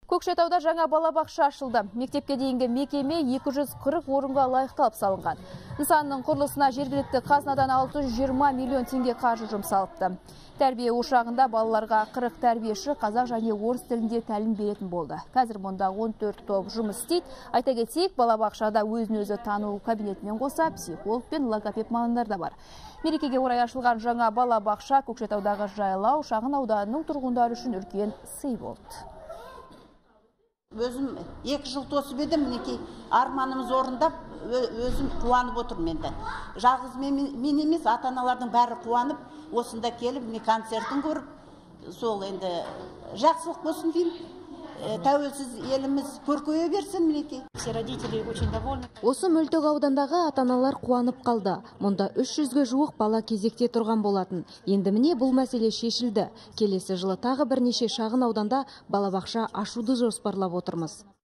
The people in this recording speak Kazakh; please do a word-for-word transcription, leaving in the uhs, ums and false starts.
Көкшетауда жаңа балабақша ашылды. Мектепке дейінгі мекеме екі жүз қырық орынға лайықталып салынған. Нысанның құрылысына жергілікті қазынадан алты жүз жиырма миллион теңге қаржы жұмсалыпты. Тәрбие ошағында балаларға қырық тәрбиеші қазақ және орыс тілінде тәлім беретін болды. Қазір мұнда он төрт топ жұмыс істейді. Айта кетейік, балабақшада өзін-өзі тану кабинетімен қоса психолог пен логопед мамандар да бар. Мерекеге орай ашылған жаңа балабақша Көкшетаудағы жайлау шағын ауданының тұрғындары үшін үлкен сый болды. Өзім екі жыл тосып едім, мінекей арманымыз орындап, өзім қуанып отырмын енді. Жалғыз мен емес, ата-аналардың бәрі қуанып, осында келіп, міне концертін көріп, сол енді жақсылық болсын деймін. Тәуелсіз еліміз көркейе берсін, мінекей. Все родители очень довольны. Осы Мөлтек аудандағы ата-аналар қуанып қалды. Мұнда үш жүзге жуық бала кезекте тұрған болатын. Енді міне бұл мәселе шешілді. Келесі жылы тағы бірнеше шағын ауданда балабақша ашуды жоспарлап отырмыз.